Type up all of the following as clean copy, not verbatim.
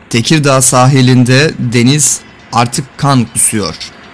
Tekirdağ sahilinde deniz artık kan kusuyor.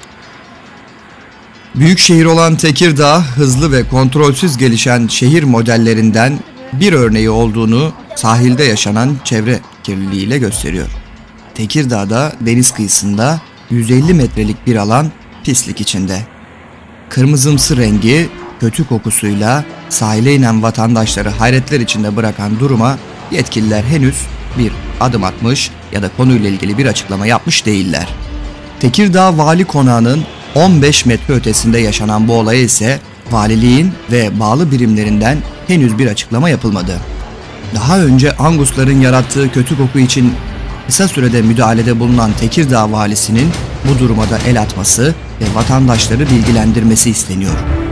Büyük şehir olan Tekirdağ, hızlı ve kontrolsüz gelişen şehir modellerinden bir örneği olduğunu sahilde yaşanan çevre kirliliğiyle gösteriyor. Tekirdağ'da deniz kıyısında 150 metrelik bir alan pislik içinde. Kırmızımsı rengi, kötü kokusuyla sahile inen vatandaşları hayretler içinde bırakan duruma yetkililer henüz bir adım atmış ya da konuyla ilgili bir açıklama yapmış değiller. Tekirdağ Vali Konağı'nın 15 metre ötesinde yaşanan bu olaya ise valiliğin ve bağlı birimlerinden henüz bir açıklama yapılmadı. Daha önce angusların yarattığı kötü koku için kısa sürede müdahalede bulunan Tekirdağ valisinin bu duruma da el atması ve vatandaşları bilgilendirmesi isteniyor.